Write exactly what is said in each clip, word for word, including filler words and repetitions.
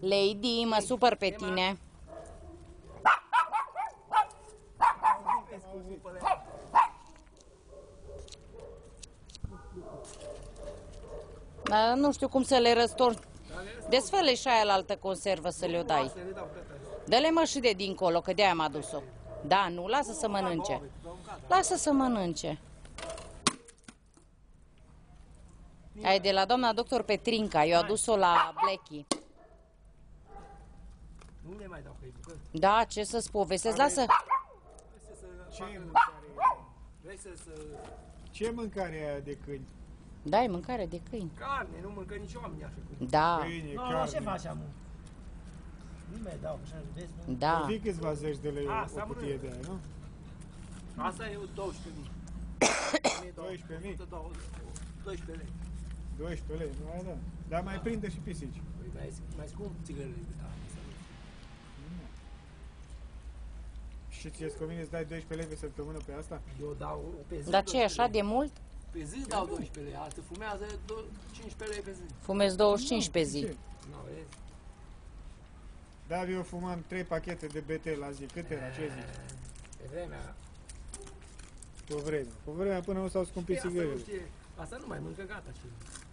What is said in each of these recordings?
Lady, mă supăr pe tine. Dar nu știu cum să le răstorni. Desfă-le și aia la altă conservă să le-o dai. Dă-le mă și de dincolo, că de-aia m-a dus-o. Da, nu, lasă să mănânce. Lasă să mănânce. Aia e de la doamna doctor Petrinca. Eu adus-o la Blacky. Nu le mai dau pe ei. Da, ce să-ți povestesc? Lasă. Ce mâncare? Vrei să... Ce mâncare e aia de câini? Da, e mâncare de câini. Carne, nu mâncă nici oameni așa cum. Da. Câine, Nu, carne. nu, ce faci, amu? Nu mai dau, așa, vezi, nu? Da. Ar fi câțiva zeci de lei A, o s-a cutie mânat. de aia, nu? Asta e douăsprezece mii. doisprezece mii? doisprezece lei. doisprezece lei, nu aia da. Dar mai prinde și pisici. Păi mai, mai scump țigările decât asta. Și ție-ți convine să dai doisprezece lei pe săptămână pe asta? Eu dau pe zi. Dar ce e așa de mult? Pe zi dau doisprezece lei, alții fumează cincisprezece lei pe zi. Fumez douăzeci și cinci pe zi. Ce? Nu, vezi? Da, eu fumam trei pachete de B T la zi. Cât era? Ce zici? Pe vremea... Pe vremea. Pe vremea până nu s-au scumpit Asta nu țigările. știe, asta nu mai mâncă, gata și...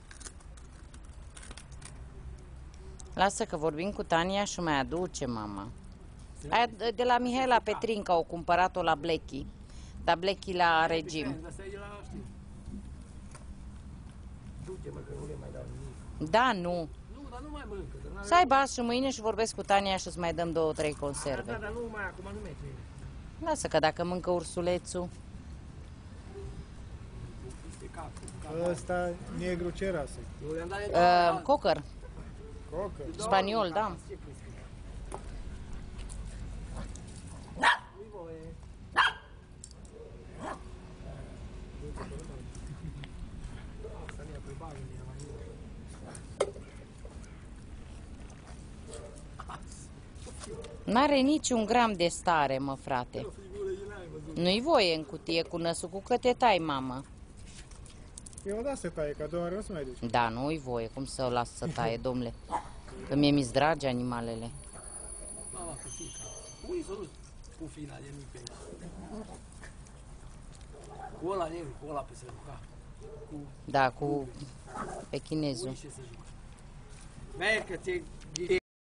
Lasă că vorbim cu Tania și mai aduce, mama. Aia de la Mihaela Petrinca au cumpărat-o la Blacky. Dar Blacky la regim. Asta e de la știi. Du-te, mă, că nu le mai dau nimic. Da, nu. Nu, dar nu mai mâncă. Dar n-are- Să aibă azi și mâine și vorbesc cu Tania și îți mai dăm două, trei Da, conserve. dar nu mai, acum nu merge. Lasă că dacă mâncă ursulețul... Este capul. Ăsta negru ce rasă? Eu le-am dat de Uh, cocker. Cocă. Spaniol, da. N-are niciun gram de stare, mă, frate. Nu-i voie în cutie cu năsucul că te tai, mamă. Eu da să taie, că a doua oară nu se mai duce. Da, nu-i voie. Cum să o las să taie, domnule? Că mie mi-s dragi animalele. Mama, cu fica. Ui, s-a dus cu fina de mic pe aici. Cu ăla negru, cu ăla pe se juca. Cu... Da, cu pechinezul. Ui, ce să zic. Merg că ți-e